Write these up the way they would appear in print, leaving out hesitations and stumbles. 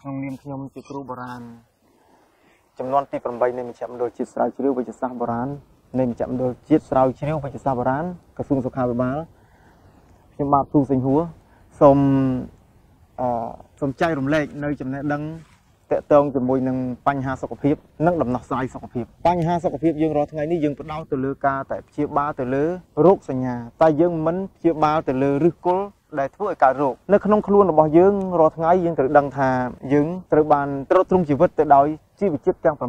ក្នុងនាមខ្ញុំជាគ្រូបុរាណចំនួនទី8នៃមជ្ឈមណ្ឌលជាតិស្រាវជ្រាវវិទ្យាសាស្ត្របុរាណនៃមជ្ឈមណ្ឌលជាតិស្រាវជ្រាវវិទ្យាសាស្ត្របុរាណក្រសួងសុខាភិបាលខ្ញុំបាទគ្រូសេងហួរសូមចែករំលែកនៅចំណេះដឹងតកតងជាមួយនឹងបញ្ហាសុខភាពនិងដំណោះស្រាយសុខភាពបញ្ហាសុខភាពយើងរាល់ថ្ងៃនេះយើងផ្ដោតទៅលើការតែព្យាបាលទៅលើរោគសញ្ញាតែយើងមិនព្យាបាលទៅលើឫសគល់ដែលធ្វើឲ្យកើតរោគនៅក្នុងខ្លួនរបស់យើងរាល់ថ្ងៃយើងត្រូវដឹងថាយើងត្រូវបានទ្រទ្រង់ជីវិតទៅដោយជីវជាតិទាំង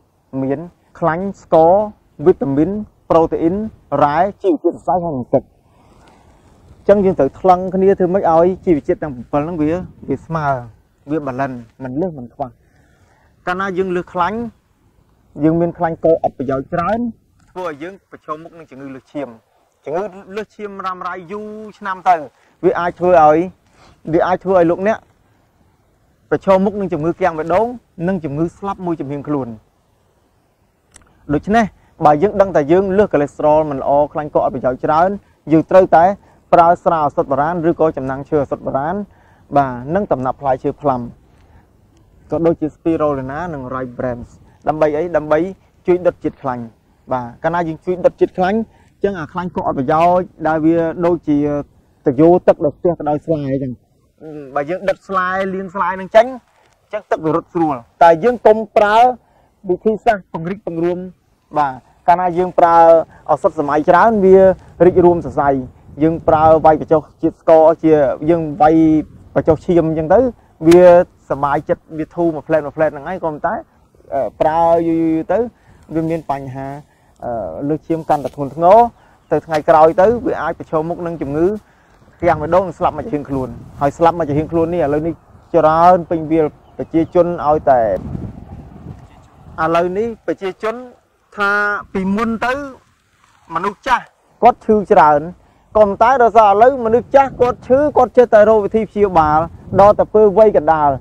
7មានខ្លាញ់ស្ករវីតាមីនប្រូតេអ៊ីនរ៉ែជីវជាតិសរសៃហើយនិងទឹកអញ្ចឹងយើងត្រូវថ្លឹងគ្នាធ្វើម៉េចឲ្យជីវជាតិទាំង7ហ្នឹងវាស្មើវាបាឡិនមិនលើសមិនខ្វះកាលណាយើងលើសខ្លាញ់យើងមានខ្លាញ់កអត់ប្រយោជន៍ច្រើនធ្វើឲ្យយើងប្រឈមមុខនឹងជំងឺលើសឈាមជំងឺលើសឈាមរ៉ាំរ៉ៃយូរឆ្នាំទៅវាអាចធ្វើឲ្យលោកអ្នកប្រឈមមុខនឹងជំងឺគាំងបេះដូងនិងជំងឺស្លាប់មួយចំនួនខ្លួនដូច្នេះបើយើងដឹងថាយើងលើសកូលេស្តេរ៉ុលមិនល្អខ្លាញ់កអត់ប្រយោជន៍ច្រើនយើងត្រូវតែប្រើស្រាឱសថបុរាណឬក៏ចំណាំងឈើឱសថបុរាណបាទនិងដំណាប់ផ្លែឈើផ្លាំក៏ដូចជា spirulina និង rice bran ដើម្បីអីដើម្បីជួយដុតជាតិខ្លាញ់បាទកាលណាយើងជួយដុតជាតិខ្លាញ់អញ្ចឹងអាខ្លាញ់កអត់ប្រយោជន៍ដែលវាដូចជាតយោទឹកដល់ផ្ទះទៅដោយស្លាយអញ្ចឹងបើយើងដុតស្លាយលាងស្លាយនឹងចេញអញ្ចឹងទឹកវារត់ស្រួលតែយើងកុំប្រើវិធីសាស្ត្រពង្រីកពង្រួមបាទកាលណាយើងប្រើឱសថសម័យច្រើនវារីករួមសរសៃយើងប្រើវាយបញ្ចុះជាតិស្ករជាយើងវាយបញ្ចុះឈាមអញ្ចឹងទៅវាសบายចិត្តវាធូរមួយផ្លែតហ្នឹងហើយក៏ប៉ុន្តែប្រើយូរទៅវាមានបញ្ហាលើសឈាមកាន់តែធ្ងន់ធ្ងរទៅថ្ងៃក្រោយទៅវាអាចប្រឈមមុខនឹងជំងឺគាំងបេះដូងនិងស្លាប់មកជារៀងខ្លួនហើយស្លាប់មកជារៀងខ្លួននេះឥឡូវនេះច្រើនពេញវាប្រជាជនឲ្យតែឥឡូវនេះប្រជាជនថាពីមុនទៅមនុស្សចាស់គាត់ឈឺច្រើនក៏ប៉ុន្តែដល់សារឥឡូវមនុស្សចាស់គាត់ឈឺគាត់ចេះតែរកវិធីព្យាបាលដល់តែពេលវ័យកណ្ដាល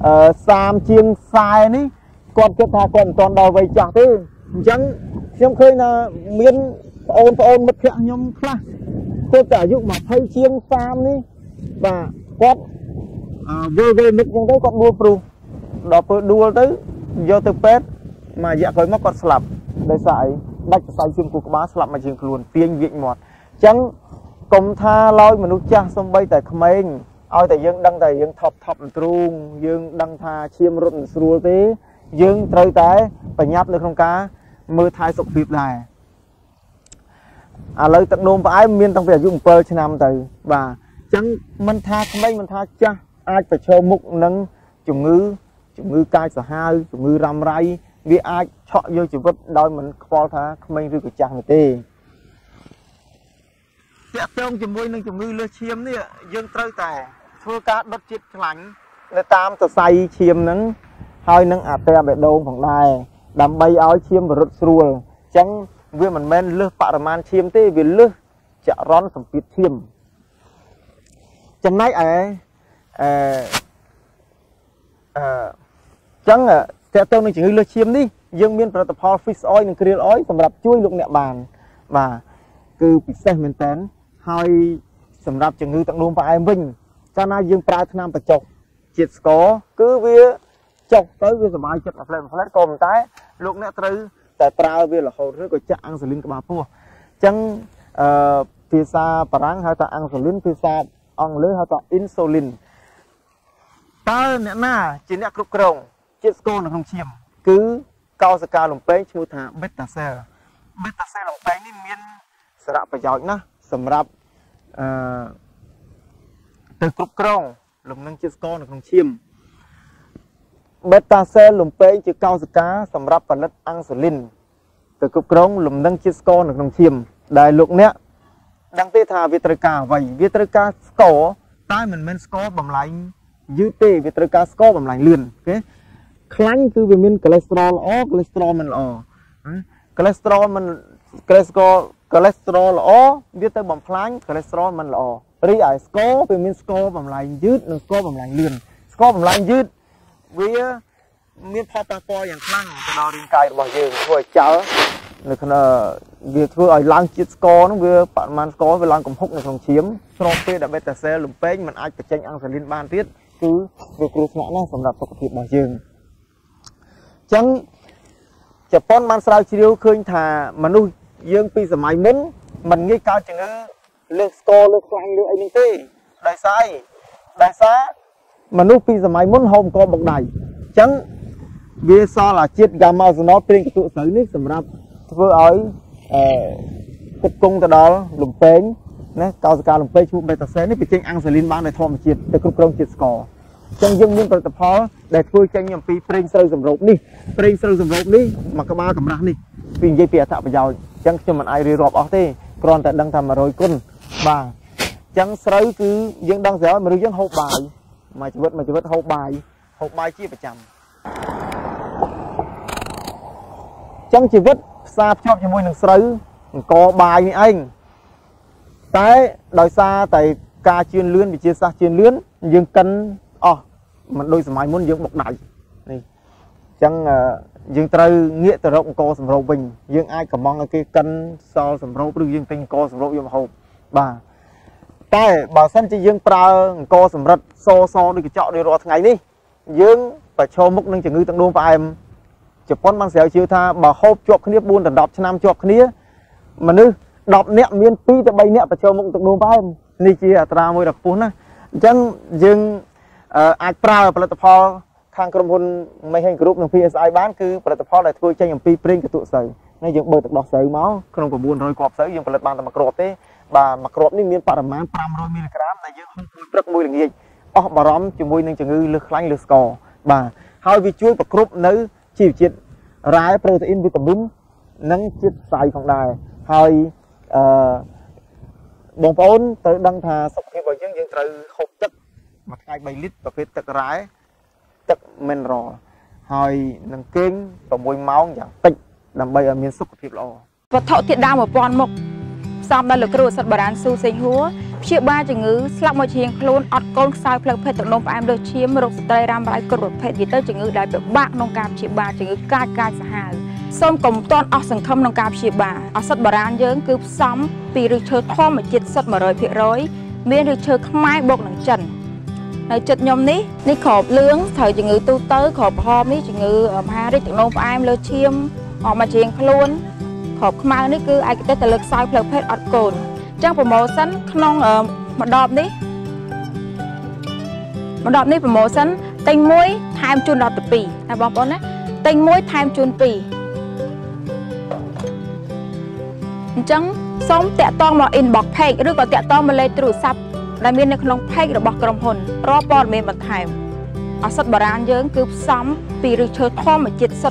30ជាង40នេះគាត់គិតថាគាត់មិនទាន់ដល់វ័យចាស់ទេអញ្ចឹងខ្ញុំឃើញថាមានបងប្អូនមិត្តភក្តិខ្ញុំខ្លះគាត់តែអាយុ20ជាង30នេះបាទគាត់វេមិត្តអញ្ចឹងទៅគាត់ដួលព្រុសដល់ពេលដួលទៅយកទៅពេទ្យមួយរយៈក្រោយមកគាត់ស្លាប់ដោយសារអីដាច់សរសៃឈាមគូក្បាលស្លាប់មកជាងខ្លួនទាញវាចមាត់អញ្ចឹងកុំថាឡើយមនុស្សចាស់សំបីតែក្មេងឲ្យតែយើងដឹងតែយើងថប់ទ្រូងយើងដឹងថាឈាមរត់មិនស្រួលទេយើងត្រូវតែប្រញាប់នៅក្នុងការមើលថែសុខភាពដែរឥឡូវទឹកនោមផ្អែមមានតាំងពីអាយុ7ឆ្នាំទៅបាទអញ្ចឹងមិនថាក្មេងមិនថាចាស់អាចប្រឈមមុខនឹងជំងឺកាចសាហាវជំងឺរ៉ាំរ៉ៃវាអាចឆក់យកជីវិតដោយមិនខ្វល់ថាក្មេងឬក៏ចាស់នោះទេតាក់ទងជាមួយនឹងជំងឺលើសឈាមនេះយើងត្រូវតែធ្វើការដុតជាតិខ្លាញ់នៅតាមសរសៃឈាមហ្នឹងហើយនឹងអាតែបេះដូងផងដែរដើម្បីឲ្យឈាមរត់ស្រួលអញ្ចឹងវាមិនមែនលើសបរិមាណឈាមទេវាលើសចរន្តសម្ពាធឈាមចំណែកឯចឹងតើទៅនឹងជំងឺលើសឈាមនេះយើងមានផលិតផល fish oil និង krill oil សម្រាប់ជួយលោកអ្នកបានបាទគឺពិសេសមែនតើហើយសម្រាប់ជំងឺទឹកនោមផ្អែមវិញកាលណាយើងប្រើថ្នាំបញ្ចុះជាតិស្ករគឺវាចុះទៅវាសុបាយចិត្តមួយផ្លែក៏ប៉ុន្តែលោកអ្នកត្រូវតែប្រើវារហូតឬក៏ចាក់អាំងស៊ូលីនក្បាលពោះអញ្ចឹងភាសាបារាំងហៅថាអាំងស៊ូលីនភាសាអង់គ្លេសហៅថា insulin តើអ្នកណាជាអ្នកគ្រប់គ្រងជាតិស្ករនៅក្នុងឈាមគឺកោសិកាលំពែងឈ្មោះថា beta cell លំពែងនេះមានសារៈប្រយោជន៍ណាស់សម្រាប់ទៅគ្រប់គ្រងលំនឹងជាតិស្ករនៅក្នុងឈាម beta cell លំពែងជាកោសិកាសម្រាប់ផលិតអាំងស៊ូលីនទៅគ្រប់គ្រងលំនឹងជាតិស្ករនៅក្នុងឈាមដែលលោកអ្នកដឹងទេថាវាត្រូវការអ្វីវាត្រូវការស្ករតែមិនមែនស្ករបំលែងយឺតទេវាត្រូវការស្ករបំលែងលឿនអូខេខ្លាញ់គឺវាមានកូលេស្តេរ៉ុលល្អកូលេស្តេរ៉ុលមិនល្អកូលេស្តេរ៉ុលល្អវាទៅបំផ្លាញកូលេស្តេរ៉ុលមិនល្អរីឯស្ករវាមានស្ករបំលែងយឺតនិងស្ករបំលែងលឿនស្ករបំលែងយឺតវាមានផលប៉ះពាល់យ៉ាងខ្លាំងទៅដល់រាងកាយរបស់យើងធ្វើឲ្យចោលនៅក្នុងវាធ្វើឲ្យឡើងជាតិស្ករហ្នឹងវាបរិមាណស្ករវាឡើងកំហុកនៅក្នុងឈាមស្របពេលដែលបេតាសែលលំពេងមិនអាចបញ្ចេញអាំងស៊ូលីនបានទៀតគឺវាគ្រោះថ្នាក់ណាស់សម្រាប់សុខភាពរបស់យើងអញ្ចឹងជប៉ុនបានស្រាវជ្រាវឃើញថាមនុស្សយើងពីសម័យមុនមិនងាយកើតជំងឺលើសស្គរលើសខ្លាញ់លើអីនេះទេដោយសារមនុស្សពីសម័យមុនហូបអង្គបុកដៃអញ្ចឹងវាសល់អាជាតិហ្គាម៉ាអូសូណលព្រាងកន្ទក់ស្រូវនេះសម្រាប់ធ្វើឲ្យគិតគង់ទៅដល់លំពេងណាកោសិកាលំពេងឈ្មោះបេតាសែននេះបញ្ចេញអាំងសាលីនបានដោយធម្មជាតិទៅគ្រប់គ្រងជាតិស្ករអញ្ចឹងយើងមានផលិតផលដែលធ្វើចេញអំពីប្រេងស្រូវសម្រូបនេះប្រេងស្រូវសម្រូបនេះមកក្បាលកម្រាស់នេះពីនិយាយពីអត្ថប្រយោជន៍អញ្ចឹងខ្ញុំមិនអាចរៀបរាប់អស់ទេគ្រាន់តែដឹងថា100គុណបាទអញ្ចឹងស្រូវគឺយើងដឹងស្រាប់មនុស្សយើងហូបបាយមួយជីវិតហូបបាយជាប្រចាំអញ្ចឹងជីវិតផ្សារភ្ជាប់ជាមួយនឹងស្រូវអង្គបាយនេះឯងតែដោយសារតែការជឿនលឿនវិទ្យាសាស្ត្រជឿនលឿនយើងកិនអស់មិនដូចសម័យមុនយើងបុកដៃនេះអញ្ចឹងយើងត្រូវងាកទៅរកអង្គសម្រូបវិញយើងអាចកំងឲ្យគេកិនសល់សម្រូបឬយើងទិញអង្គសម្រូបយកមកហូបបាទតែបើសិនជាយើងប្រើអង្គសម្រិតសដូចកញ្ចក់ដូចរាល់ថ្ងៃនេះយើងប្រឈមមុខនឹងជំងឺទឹកនោមផ្អែមជប៉ុនបានស្រាវជ្រាវថាបើហូបជាប់គ្នា4ដល់10ឆ្នាំជាប់គ្នាមនុស្ស10នាក់មាន2ទៅ3នាក់ប្រឈមមុខទឹកនោមផ្អែមនេះជាអត្រាមួយដ៏ខ្ពស់ណាស់អញ្ចឹងយើងអាចប្រើផលិតផលខាងក្រុមហ៊ុន MENGHENG Group និង PSI បានគឺផលិតផលដែលធ្វើចេញអំពីប្រេងកន្ទក់ស្រូវហើយយើងបើកទឹកដោះស្រូវមកក្នុង900គ្រាប់ស្រូវយើងផលិតបានតែ1គ្រាប់ទេបាទ1គ្រាប់នេះមានបរិមាណ500មីលីក្រាមដែលយើងហូបមួយព្រឹកមួយល្ងាចអស់បារម្ភជាមួយនឹងជំងឺលើសខ្លាញ់លើសស្ករបាទហើយវាជួយប្រគ្រប់នៅជីវជាតិរ៉ែប្រូតេអ៊ីនវីតាមីននិងជាតិផ្សៃផងដែរហើយបងប្អូនត្រូវដឹងថាសុខភាពរបស់យើងត្រូវហូបទឹកមួយថ្ងៃ3លីត្រប្រភេទទឹករ៉ែទឹក mineral ហើយនឹងគេង6ម៉ោងយ៉ាងតិចដើម្បីឲ្យមានសុខភាពល្អវត្ថុធាតុដើម1000មុខផ្សំដោយលោកគ្រូឱសថបុរាណស៊ូសេងហួរព្យាបាលជំងឺស្លាប់មួយជាងខ្លួនអត់កូនខ្សោយផ្លូវភេទទឹកនោមផ្អែមលើសឈាមរោគស្ត្រីរ៉ាំរ៉ៃគ្រប់ប្រភេទនិយាយទៅជំងឺដែលពិបាកក្នុងការព្យាបាលជំងឺកាចសាហាវសូមកុំទាន់អស់សង្ឃឹមក្នុងការព្យាបាលឱសថបុរាណយើងគឺផ្សំពីឫសឈើធម្មជាតិសុទ្ធ 100% មានឫសឈើខ្មែរបូកនឹងចិននៅចិត្តខ្ញុំនេះក្របលឿងត្រូវជំងឺទូទៅក្របក្រហមនេះជំងឺមហារីកទឹកនោមផ្អែមលើសឈាមអស់មួយជាងខ្លួនក្របខ្មៅនេះគឺឯកទេសទៅលើខ្សោយផ្លូវភេទអត់កូនអញ្ចឹងប្រម៉ូសិនក្នុងម្ដបនេះប្រម៉ូសិនទិញ1ថែមជូនដល់ទៅ2ណាបងប្អូនណាទិញ1ថែមជូន2អញ្ចឹងសូមតាក់ទងមក inbox page ឬក៏តាក់ទងមកលេខទូរស័ព្ទដែលមាននៅក្នុង page របស់ក្រុមហ៊ុនរាល់ព័ត៌មានបន្ថែមឱសថបុរាណយើងគឺផ្សំពីឫសឈើធម្មជាតិសុទ្ធ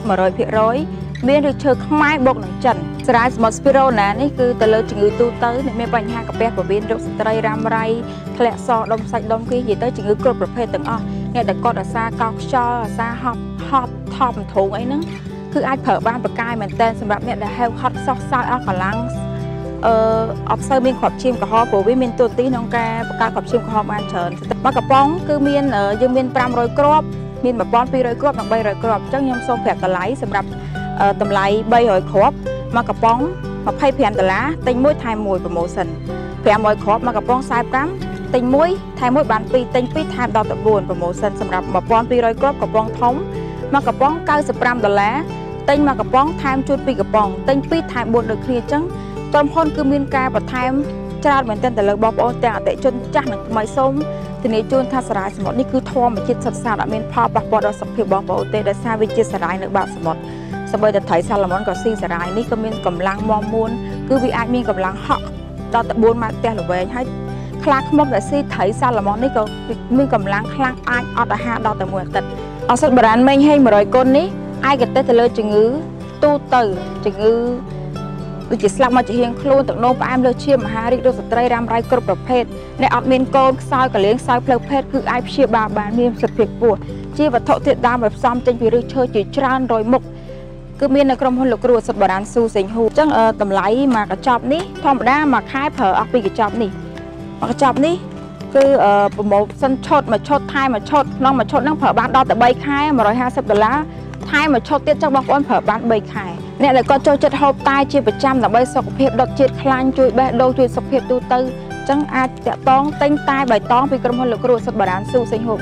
100% មានឫសឈើខ្មែរបូកនឹងចិនសារ៉ាយសមុទ្រ spirulina នេះគឺទៅលើជំងឺទូទៅអ្នកមានបញ្ហាកាពះពោះវៀនរោគស្ត្រីរ៉ាំរ៉ៃធ្លាក់សដុំសាច់ដុំគីនិយាយទៅជំងឺគ្រប់ប្រភេទទាំងអស់អ្នកដែលគាត់អាសាកោសខ្យល់អាសាហប់ថប់ធងអីហ្នឹងគឺអាចប្រើបានប្រកាយមែនតើសម្រាប់អ្នកដែលហេវហត់សោះសោយអស់កម្លាំងអត់សូវមានគ្រាប់ឈាមក្រហមព្រោះវាមានទូទីក្នុងការបង្កើតគ្រាប់ឈាមក្រហមបានច្រើនមកកំប៉ុងគឺមានយើងមាន500គ្រាប់មាន1200គ្រាប់និង300គ្រាប់អញ្ចឹងខ្ញុំសូមប្រាប់តម្លៃសម្រាប់តម្លៃ300គ្រាប់មកកំប៉ុង$25ទិញ1ថែម1 promotion 500គ្រាប់មកកំប៉ុង45ទិញ1ថែម1បាន2ទិញ2ថែមដល់ទៅ4 promotion សម្រាប់1200គ្រាប់កំប៉ុងធំមកកំប៉ុង$95ទិញមកកំប៉ុងថែមជូន2កំប៉ុងទិញ2ថែម4ដូចគ្នាអញ្ចឹងក្រុមហ៊ុនគឺមានការបន្ថែមច្រើនមែនទែនទៅលើបងប្អូនទាំងអតិថិជនចាស់និងថ្មីសូមធានាជូនថាសារ៉ាយសមុទ្រនេះគឺធម្មជាតិសុទ្ធសាធអត់មានផលប៉ះពាល់ដល់សុខភាពបងប្អូនទេដោយសារវាជាសារ៉ាយនៅបាតសមុទ្រសូម្បីតែត្រីសាឡម៉ុនក៏ស៊ីសារ៉ាយនេះក៏មានកម្លាំងមាំមួនគឺវាអាចមានកម្លាំងហក់ដល់ទៅ4ម៉ែត្រផ្ទះល្វែងហើយខ្លាឃ្មុំដែលស៊ីត្រីសាឡម៉ុននេះក៏មានកម្លាំងខ្លាំងអាចអត់អាហារដល់ទៅ1អាទិត្យឱសថបុរាណMENGHENG 100គុណនេះឯកទេសទៅលើជំងឺទូទៅជំងឺដូចជាស្លាប់មកជាហៀងខ្លួនទឹកនោមផ្អែមលើសឈាមមហារីករោគស្ត្រីរ៉ាំរ៉ៃគ្រប់ប្រភេទអ្នកអត់មានកូនខ្សោយកលៀងខ្សោយផ្លូវភេទគឺអាចព្យាបាលបានមានសិទ្ធិភាពខ្ពស់ជាវត្ថុធាតុដើមដែលផ្សំចេញពីឫសឈើជាច្រើនរយមុខគឺមាននៅក្រុមហ៊ុនលោកគ្រូឱសថបុរាណស៊ូសេងហួរអញ្ចឹងតម្លៃមកកញ្ចប់នេះធម្មតាមួយខែប្រើអស់ពីកញ្ចប់នេះមកកញ្ចប់នេះគឺប្រម៉ូសិនឈុតមួយឈុតថែមមួយឈុតក្នុងមួយឈុតហ្នឹងប្រើបានដល់ទៅ3ខែ$150ថែមមួយឈុតទៀតចឹងបងប្អូនប្រើបាន3ខែអ្នកដែលគាត់ចូលចិត្តហូបតែជាប្រចាំដើម្បីសុខភាពដុតជាតិខ្លាញ់ជួយបេះដូងជួយសុខភាពទូទៅអញ្ចឹងអាចតាក់ទងទិញតែបៃតងពីក្រុមហ៊ុនលោកគ្រូឱសថបុរាណស៊ូសេងហួរបាន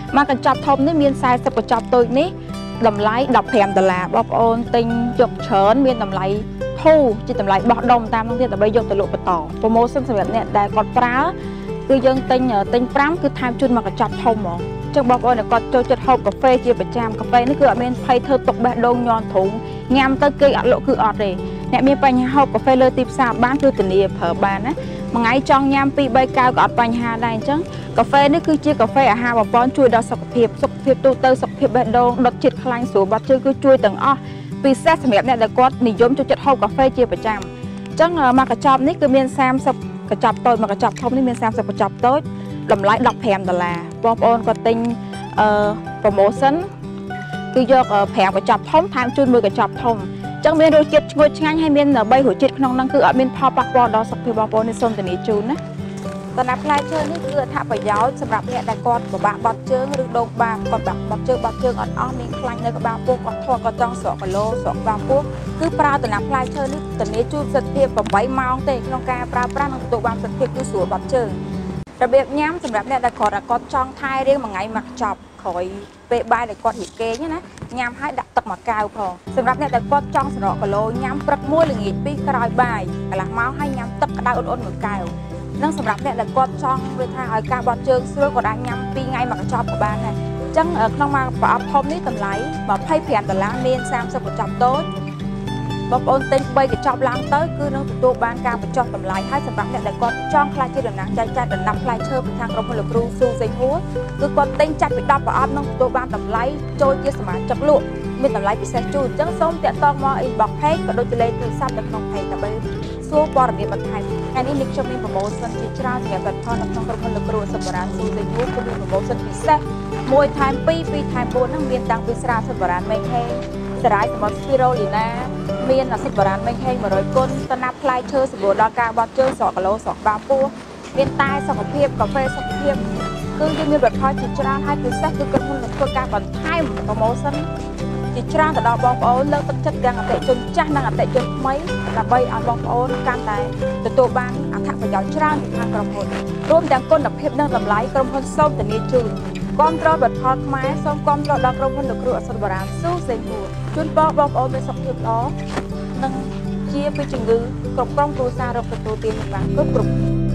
មកកញ្ចប់ធំនេះមាន40កញ្ចប់តូចនេះតម្លៃ$15បងប្អូនទិញយកច្រើនមានតម្លៃធូរជាតម្លៃបោះដុំតាមនោះទៀតដើម្បីយកទៅលក់បន្តប្រូម៉ូសិនសម្រាប់អ្នកដែលគាត់ប្រើគឺយើងទិញ5គឺថែមជូនមកកញ្ចប់ធំហ្មងចឹងបងប្អូនគាត់ចូលចិត្តហូបកាហ្វេជាប្រចាំកាហ្វេនេះគឺអត់មានភ័យធ្វើទុកបេះដូងញ័រធុងញ៉ាំទៅគេអត់លក់គឺអត់ទេអ្នកមានបញ្ហាហូបកាហ្វេលើទីផ្សារបានគឺធានាប្រើបានណាមួយថ្ងៃចង់ញ៉ាំ2-3កែវក៏អត់បញ្ហាដែរអញ្ចឹងកាហ្វេនេះគឺជាកាហ្វេអាហារបំពន់ជួយដល់សុខភាពទូទៅសុខភាពបេះដូងដុតជាតិខ្លាញ់ស្រួលបាត់ជើងគឺជួយទាំងអស់ពិសេសសម្រាប់អ្នកដែលគាត់និយមចូលចិត្តហូបកាហ្វេជាប្រចាំអញ្ចឹងមកកញ្ចប់នេះគឺមាន30កញ្ចប់តូចមកកញ្ចប់ធំនេះមាន30កញ្ចប់តូចតម្លៃ$15បងប្អូនគាត់ទិញប្រូម៉ូសិនគឺយក5កញ្ចប់ធំថែមជូន1កញ្ចប់ធំចឹងមានរសជាតិឈ្ងុយឆ្ងាញ់ហើយមាន3រសជាតិក្នុងហ្នឹងគឺអត់មានផលប៉ះពាល់ដល់សុខភាពបងប្អូននេះសូមធានាជូនណាដំណាប់ផ្លែឈើនេះគឺអត្ថប្រយោជន៍សម្រាប់អ្នកដែលគាត់ពិបាកបត់ជើងឬដងបាបគាត់បត់ជើងអត់អស់មានខ្លាញ់នៅក្បាលពោះគាត់ធាត់គាត់ចង់ស្រកគីឡូស្រកក្បាលពោះគឺប្រើដំណាប់ផ្លែឈើនេះធានាជូនសិទ្ធិភាព8ម៉ោងទេក្នុងការប្រើប្រាស់និងទទួលបានសិទ្ធិភាពគឺស្រួលបត់ជើងរបៀបញ៉ាំសម្រាប់អ្នកដែលគាត់ចង់ថែរៀងមួយថ្ងៃមកចប់ក្រោយពេលបាយដែលគាត់រៀបគេងណាញ៉ាំហើយដាក់ទឹកមួយកែវផងសម្រាប់អ្នកដែលគាត់ចង់ស្រកគីឡូញ៉ាំព្រឹក1ល្ងាច2ក្រោយបាយកន្លះម៉ោងហើយញ៉ាំទឹកក្តៅអ៊ុនមួយកែវនិងសម្រាប់អ្នកដែលគាត់ចង់វាថាឲ្យការបត់ជើងស្រួលគាត់អាចញ៉ាំ2ថ្ងៃមកកញ្ចប់ក៏បានដែរអញ្ចឹងក្នុងមកប្រអប់ធំនេះតម្លៃ$25មាន30កញ្ចប់តូចបងប្អូនទិញ3កញ្ចប់ឡើងទៅគឺនឹងទទួលបានការបញ្ចុះតម្លៃហើយសម្រាប់អ្នកដែលគាត់ចង់ខ្លាចជាតំណាងចែកចាយដំណាប់ផ្លែឈើពីខាងក្រុមហ៊ុនលោកគ្រូស៊ូសេងហួរគឺគាត់ទិញចាច់ពី10ប្រអប់នឹងទទួលបានតម្លៃចូលជាសមាជិកលក់មានតម្លៃពិសេសជូនអញ្ចឹងសូមតាក់ទងមក inbox page ក៏ដូចជាលេខទូរស័ព្ទនៅក្នុង page ដើម្បីសួរព័ត៌មានបន្ថែមថ្ងៃនេះខ្ញុំមានប្រូម៉ូសិនជាច្រើនសម្រាប់បទផលនៅក្នុងក្រុមហ៊ុនលោកគ្រូសុបរានស៊ូសេងហួរគឺមានប្រូម៉ូសិនពិសេស1ថែម2 2ថែម4ហ្នឹងមានតាំងពីស្រាសុបរានមេងហេងសារាយសមុទ្រ spirulina មានសុបរានមេងហេង100គុណតំណាប់ផ្លែឈើសម្បូរដល់ការបត់ជើងស្រកគីឡូស្រកក្បាលពោះមានតែសុខភាពកាហ្វេសុខភាពគឺយើងមានបទផលជាច្រើនហើយពិសេសគឺក្រុមហ៊ុននឹងធ្វើការបន្ថែមប្រូម៉ូសិនជាច្រើនទៅដល់បងប្អូនលើកទឹកចិត្តទាំងអតិថិជនចាស់និងអតិថិជនថ្មីដើម្បីឲ្យបងប្អូនកាន់តែទទួលបានអត្ថប្រយោជន៍ច្រើនពីខាងក្រុមហ៊ុនរួមទាំងគុណភាពនិងតម្លៃក្រុមហ៊ុនសូមធានាជូនគាំទ្របទផលខ្មែរសូមគាំទ្រដល់ក្រុមហ៊ុនលោកគ្រូអសុបរានស៊ូសេងហួរជូនពរបងប្អូនមានសុខភាពល្អនិងជាពីជំងឺគ្រប់គ្រងគ្រួសាររកទទួលទានបានគ្រប់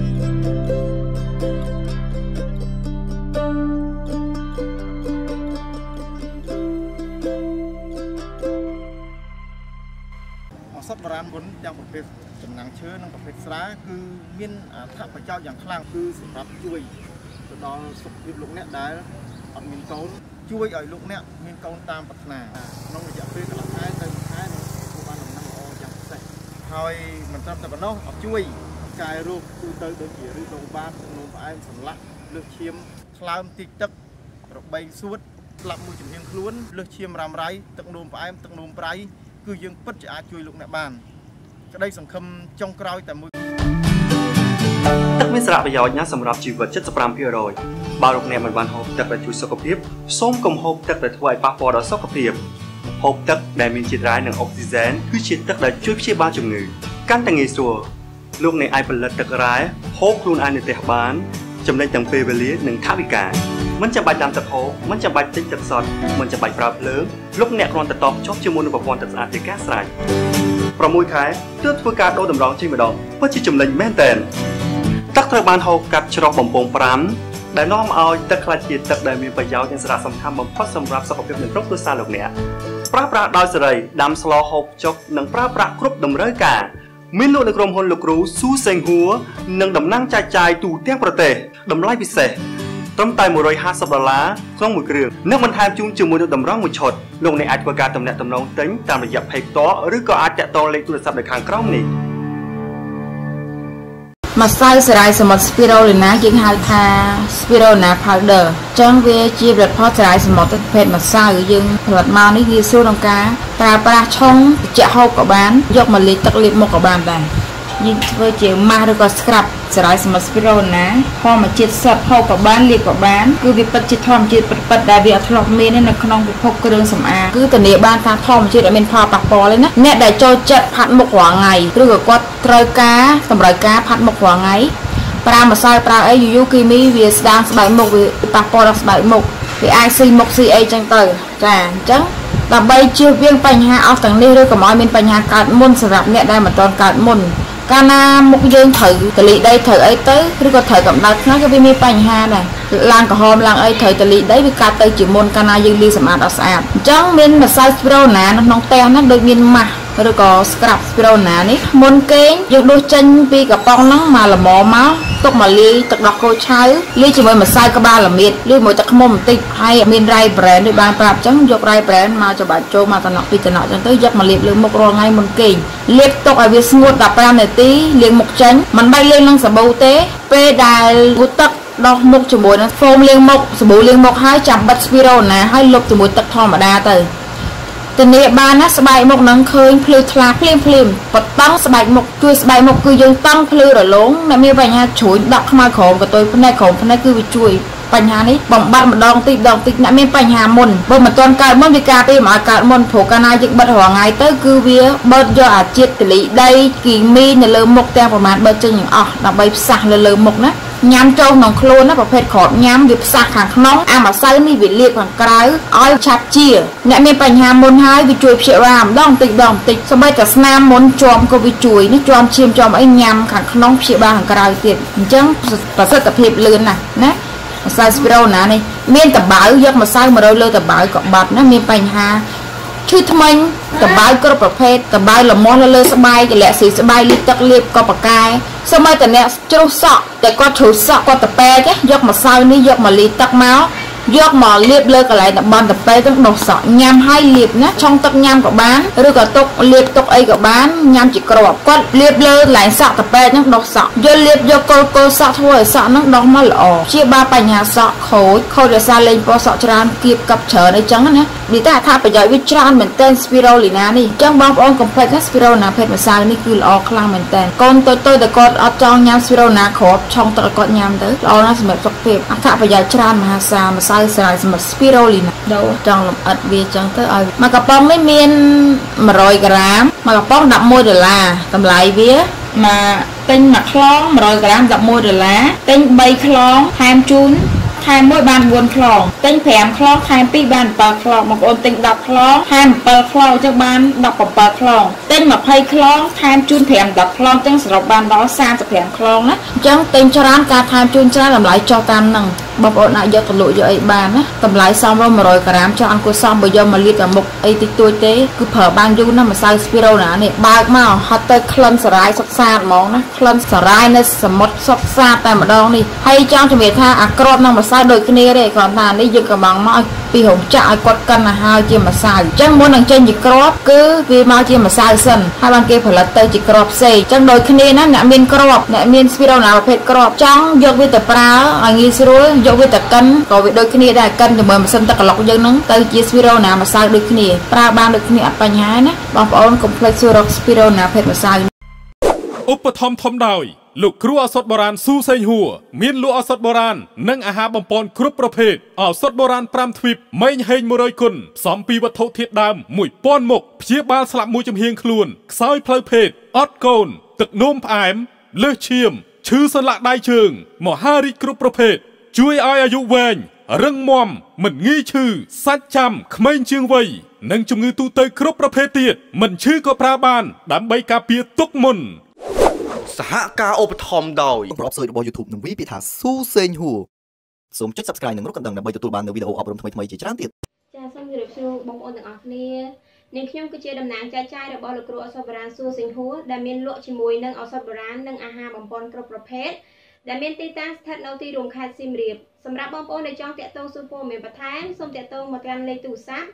ឱសថបុរាណមុនទាំងប្រភេទចំណាំងឈើនិងប្រភេទស្រាគឺមានអត្ថប្រយោជន៍យ៉ាងខ្លាំងគឺសម្រាប់ជួយទៅដល់សុខភាពលោកអ្នកដែលអត់មានកូនជួយឲ្យលោកអ្នកមានកូនតាមប្រាថ្នាក្នុងរយៈពេលកន្លះខែទៅ1ខែនឹងទទួលបានដំណឹងល្អយ៉ាងពិសេសហើយមិនត្រឹមតែប៉ុណ្ណោះអត់ជួយកែរោគទូទៅដូចជាឬដងបាតនោមផ្អែមសន្លាក់លើសឈាមថ្លើមទីទឹករបេងសួតស្លាប់មួយចំហៀងខ្លួនលើសឈាមរ៉ាំរ៉ៃទឹកនោមផ្អែមទឹកនោមប្រៃគឺយើងពិតជាអាចជួយលោកអ្នកបានក្តីសង្ឃឹមចុងក្រោយតែមួយទឹកមានសារៈប្រយោជន៍ណាស់សម្រាប់ជីវិត 75% បើលោកអ្នកមិនបានហូបទឹកដែលជួយសុខភាពសូមកុំហូបទឹកដែលធ្វើឲ្យប៉ះពាល់ដល់សុខភាពហូបទឹកដែលមានជាតិរ៉ែនិងអុកស៊ីហ្សែនគឺជាទឹកដែលជួយព្យាបាលជំងឺកាន់តែងាយស្រួលលោកអ្នកអាចផលិតទឹករ៉ែហូបខ្លួនឯងនៅផ្ទះបានចំណេញទាំងពេលវេលានិងថវិកាមិនចាំបាច់ដាំទឹកហូបមិនចាំបាច់ទិញទឹកសុទ្ធមិនចាំបាច់ប្រើភ្លើងលោកអ្នកគ្រាន់តែតបចុះជាមួយនឹងប្រព័ន្ធទឹកស្អាតជាការស្រេច6ខែទើបធ្វើការដូរតម្រង់ចេញម្ដងពិតជាចំណេញមែនទែនទឹកត្រូវបានហូបកាត់ច្រោះបំពង់5ដែលនាំឲ្យទឹកក្លាយជាទឹកដែលមានប្រយោជន៍និងសារៈសំខាន់បំផុតសម្រាប់សុខភាពនៃគ្រប់គ្រួសារលោកអ្នកប្រើប្រាស់ដោយសេរីដាំស្លហូបចុកនិងប្រើប្រាស់គ្រប់តម្រូវការមានលក់នៅក្រុមហ៊ុនលោកគ្រូស៊ូសេងហួរនិងតំណាងចែកចាយទូទាំងប្រទេសតម្លៃពិសេសត្រឹមតែ$150ក្នុងមួយគ្រឿងនិងបន្ថែមជូនជាមួយនឹងតម្រង់មួយឈុតលោកអ្នកអាចធ្វើការទំនាក់ទំនងទិញតាមរយៈ Page ផ្ទាល់ឬក៏អាចតាក់ទងលេខទូរស័ព្ទនៅខាងក្រោមនេះម្សៅសារាយសមុទ្រ spirulina យើងហៅថា spirulina powder ចឹងវាជាផលិតផលសារាយសមុទ្រប្រភេទម្សៅយើងផលិតមកនេះវាស្រួលក្នុងការប្រើប្រាស់ឆុងត្រជាក់ហូបក៏បានយកមកលាយទឹកលាបមុខក៏បានដែរយើងធ្វើជាម៉ាស់ឬក៏ scrub សារាយសមុទ្រ spirulina ធម្មជាតិសុទ្ធហូបក៏បានលាបក៏បានគឺវាពិតជាធម្មជាតិពិតដែលវាអត់ធ្លាប់មាននៅក្នុងពិភពគ្រឿងសម្អាងគឺធានាបានថាធម្មជាតិអត់មានផលប៉ះពាល់ទេណាអ្នកដែលចូលចិត្តផាត់មុខរាល់ថ្ងៃឬក៏គាត់ត្រូវការតម្រូវការផាត់មុខរាល់ថ្ងៃប្រើម្សៅប្រើអីយូរគីមីវាស្ដាងស្បែកមុខវាប៉ះពាល់ដល់ស្បែកមុខវាអាចស៊ីមុខស៊ីអីចឹងទៅចាអញ្ចឹងដើម្បីជៀសវាងបញ្ហាអស់ទាំងនេះឬកុំឲ្យមានបញ្ហាកើតមុនសម្រាប់អ្នកដែលមិនទាន់កើតមុនកាលណាមុខយើងត្រូវតលីដីត្រូវអីទៅឬក៏ត្រូវកម្ដៅថ្ងៃក៏វាមានបញ្ហាដែរឡើងក្រហមឡើងអីត្រូវតលីដីវាកាត់ទៅជាមុនកាលណាយើងលាងសម្អាតអត់ស្អាតអញ្ចឹងមានម្សៅស្ពីរូណានៅក្នុងផ្ទះហ្នឹងដូចមានម៉ាស់ឬក៏ scrap ស្ពីរូណានេះមុនគេងយើងដួសចេញពីកំប៉ុងហ្នឹងមកល្មមមកទុកមកលាយទឹកដោះគោឆៅលាយជាមួយម្សៅក្បាលល្មៀតលាយមួយទឹកឃ្មុំបន្តិចហើយមានរ៉ៃប្រេនដូចបានប្រាប់អញ្ចឹងយករ៉ៃប្រេនមកច្បាច់ចូលមកតំណក់ពីតំណក់អញ្ចឹងទៅយកមកលាបលើមុខរាល់ថ្ងៃមុនគេងលាបទុកឲ្យវាស្ងួត15នាទីលាងមុខចេញមិនបាច់លាងនឹងសាប៊ូទេពេលដែលងូតទឹកដោះមុខជាមួយនឹងហ្វូមលាងមុខសាប៊ូលាងមុខហើយចាំបិទស្ពីរូណាហើយលុបជាមួយទឹកធម្មតាទៅធានាបានណាស្បែកមុខនឹងឃើញភ្លឺថ្លាភ្លាមបតង់ស្បែកមុខជួយស្បែកមុខគឺយើងតង់ភ្លឺរលោងអ្នកមានបញ្ហាជ្រួញដក់ខ្មៅក្រហមកតុយភ្នែកក្រហមភ្នែកគឺវាជួយបញ្ហានេះបំបត្តិម្ដងតិចអ្នកមានបញ្ហាមុនបើមិនទាន់កើតមុនវាការពារមិនឲ្យកើតមុនព្រោះកាលណាយើងបិទរាល់ថ្ងៃទៅគឺវាបឺតយកអាជាតិតលីដីគីមីនៅលើមុខទាំងប្រមាណបឺតចេញទាំងអស់ដើម្បីផ្សះលើមុខណាញ៉ាំចូលក្នុងខ្លួនណាប្រភេទក្របញ៉ាំវាផ្សះខាងក្នុងអាម្សៅនេះវាលាបខាងក្រៅឲ្យឆាប់ជាអ្នកមានបញ្ហាមុនហើយវាជួយព្យាបាលម្ដងតិចសូម្បីតែស្នាមមុនជាប់ក៏វាជួយនេះជាប់ឈាមជាប់អីញ៉ាំខាងក្នុងព្យាបាលខាងក្រៅទៀតអញ្ចឹងប្រសិទ្ធភាពលឿនណាស់ម្សៅស្ពីរូណានេះមានតបៅយកម្សៅ100លើតបៅក៏បាត់ណាមានបញ្ហាឈឺថ្មិញតបៅគ្រប់ប្រភេទតបៅលមាស់លើស្បែកលាក់ស៊ីស្បែកលីទឹកលាបក៏ប៉កែសូម្បីតែអ្នកជ្រុះសក់តែគាត់ជ្រុះសក់គាត់តពេកយកម្សៅនេះយកមកលីទឹកមកយកមកលាបលើកន្លែងតំបន់តពេទាំងដុសសក់ញ៉ាំហើយលាបណាឆុងទឹកញ៉ាំក៏បានឬក៏ទុកលាបទុកអីក៏បានញ៉ាំជាគ្រាប់គាត់លាបលើកន្លែងសក់តពេហ្នឹងដុសសក់យកគល់សក់ធ្វើឲ្យសក់ហ្នឹងដុសមកល្អព្យាបាលបញ្ហាសក់ខូចដោយសារលេងពណ៌សក់ច្រើនគៀបកັບច្រើនអីចឹងណានិយាយថាប្រយោជន៍វាច្រើនមែនតើ spirulina នេះអញ្ចឹងបងប្អូនកុំភ្លេចណា spirulina ភេទម្សៅនេះគឺល្អខ្លាំងមែនតើកូនតូចតែគាត់អត់ចង់ញ៉ាំ spirulina គ្រាប់ឆុងទឹកឲ្យគាត់ញ៉ាំទៅល្អណាស់សម្រាប់សុខភាពអត្ថប្រយោជន៍ច្រើនមហាសាលម្សៅស្រាលសម្រាប់ spirulina ដូរចង់លម្អិតវាចឹងទៅឲ្យមួយកំប៉ុងនេះមាន100ក្រាមមួយកំប៉ុង$11តម្លៃវាមកទិញមួយខ្លង100ក្រាម$11ទិញ3ខ្លងថែមជូនថែម1បាន4ខ្លងទិញ5ខ្លងថែម2បាន7ខ្លងបងប្អូនទិញ10ខ្លងថែម7ខ្លងចឹងបាន17ខ្លងទិញ20ខ្លងថែមជូន5 10ខ្លងចឹងសរុបបានដល់35ខ្លងណាអញ្ចឹងទិញច្រើនការថែមជូនច្រើនតម្លៃចុះតាមហ្នឹងបងប្អូនអាចយកទៅលក់យកអីបានណាតម្លៃសមរម្យ100ក្រាមចុះអង្គុយសមបើយកមកលាបតែមុខអីតិចតួចទេគឺប្រើបានយូរណាស់ម្សៅ spirulina នេះបើកមកហត់ទៅក្លិនសារាយសុទ្ធសាធហ្មងណាក្លិនសារាយនៅសមុទ្រសុទ្ធសាធតែម្ដងនេះហើយចង់ជំរាបថាអាក្របនឹងម្សៅដូចគ្នាទេគ្រាន់តែនេះយើងកំងមកពីរោងចក្រឲ្យគាត់កិនទៅហើយជាម្សៅអញ្ចឹងមុននឹងចេញជាក្របគឺវាមកជាម្សៅសិនហើយបានគេផលិតទៅជាក្របផ្សេងអញ្ចឹងដូចគ្នាណាអ្នកមានក្របអ្នកមាន spirulina ប្រភេទក្របចង់យកវាទៅប្រើឲ្យងាយស្រួលយកវាទៅកិនក៏វាដូចគ្នាដែរកិនជាមួយម៉ាស៊ីនទឹកកឡុកយើងហ្នឹងទៅជា spirulina ម្សៅដូចគ្នាប្រើបានដូចគ្នាអត់បញ្ហាណាបងប្អូនកុំភ្លេចសួររក spirulina ភេទម្សៅឧបត្ថម្ភធំដោយលោកគ្រូឱសថបុរាណស៊ូសេងហួរមានលក់ឱសថបុរាណនិងអាហារបំពន់គ្រប់ប្រភេទឱសថបុរាណ5ទ្វីបម៉េងហេង100គុណផ្សំពីវត្ថុធាតុដើម1000មុខព្យាបាលស្លាប់មួយចំហៀងខ្លួនខ្សោយផ្លូវភេទអត់កូនទឹកនោមផ្អែមលើសឈាមឈឺសន្លាក់ដៃជើងមហារីកគ្រប់ប្រភេទជួយឲ្យអាយុវែងរឹងមាំមិនងាយឈឺសាច់ចាំក្មេងជាងវ័យនិងជំងឺទូទៅគ្រប់ប្រភេទទៀតមិនឈឺក៏ប្រើបានដើម្បីការពារទុកមុនសហការឧបត្ថម្ភដោយប្រអប់សួយរបស់ YouTube នឹងវាពាក្យថាស៊ូសេងហួរសូមចុច Subscribe និងរកកណ្ដឹងដើម្បីទទួលបាននូវវីដេអូអប់រំថ្មីៗជាច្រើនទៀតចាសសូមជម្រាបសួរបងប្អូនទាំងអស់គ្នានាងខ្ញុំគឺជាតំណាងចែកចាយរបស់លោកគ្រូឱសថបុរាណស៊ូសេងហួរដែលមានលក់ជាមួយនឹងឱសថបុរាណនិងអាហារបំពន់គ្រប់ប្រភេទដែលមានទីតាំងស្ថិតនៅទីរួមខេត្តសៀមរាបសម្រាប់បងប្អូនដែលចង់តាក់ទងសួរព័ត៌មានបន្ថែមសូមតាក់ទងមកកាន់លេខទូរស័ព្ទ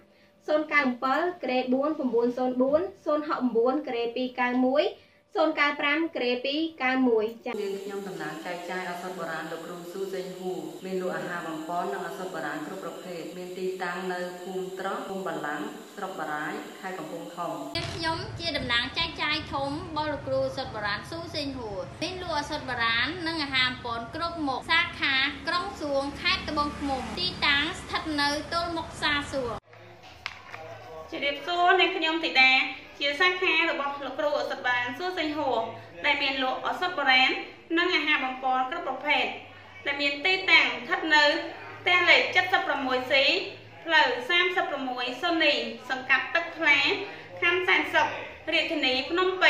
097ក្រេ4904 069ក្រេ291 095ក្រេ291ចា៎ខ្ញុំតំណាងចែកចាយឱសថបុរាណលោកគ្រូស៊ូសេងហួរមានលក់អាហារបំពន់និងឱសថបុរាណគ្រប់ប្រភេទមានទីតាំងនៅភូមិត្រោះភូមិបាឡាំងស្រុកបារាយខេត្តកំពង់ធំខ្ញុំជាតំណាងចែកចាយធំរបស់លោកគ្រូឱសថបុរាណស៊ូសេងហួរមានលក់ឱសថបុរាណនិងអាហារបំពន់គ្រប់មុខសាខាក្រុងសួងខេត្តត្បូងឃ្មុំទីតាំងស្ថិតនៅទល់មុខផ្សារសួងជម្រាបសួរអ្នកខ្ញុំធីតាជាសាខារបស់លោកគ្រូឱសថបុរាណស៊ូសេងហួរដែលមានលក់ឱសថបុរាណនិងអាហារបំពន់គ្រប់ប្រភេទដែលមានទីតាំងស្ថិតនៅទះលេខ 76C ផ្លូវ 36 សូនី សង្កាត់ទឹកថ្លា ខណ្ឌសែនសុខ រាជធានីភ្នំពេញ